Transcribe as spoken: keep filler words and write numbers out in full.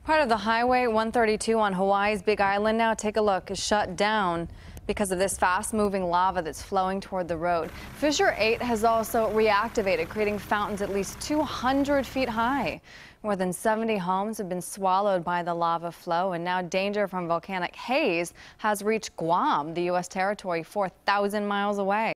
Part of the Highway one thirty-two on Hawaii's Big Island now, take a look, is shut down because of this fast-moving lava that's flowing toward the road. Fissure eight has also reactivated, creating fountains at least two hundred feet high. More than seventy homes have been swallowed by the lava flow, and now danger from volcanic haze has reached Guam, the U S territory four thousand miles away.